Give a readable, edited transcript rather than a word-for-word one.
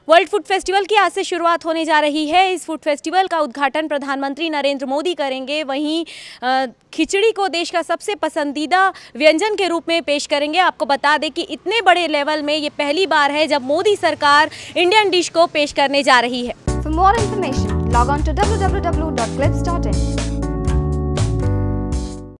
World food festival की आज से शुरुआत होने जा रही है। इस फूड फेस्टिवल का उद्घाटन प्रधानमंत्री नरेंद्र मोदी करेंगे। वहीं खिचड़ी को देश का सबसे पसंदीदा व्यंजन के रूप में पेश करेंगे। आपको बता दें कि इतने बड़े लेवल में ये पहली बार है जब मोदी सरकार इंडियन डिश को पेश करने जा रही है। For more information, log on to www.clips.in.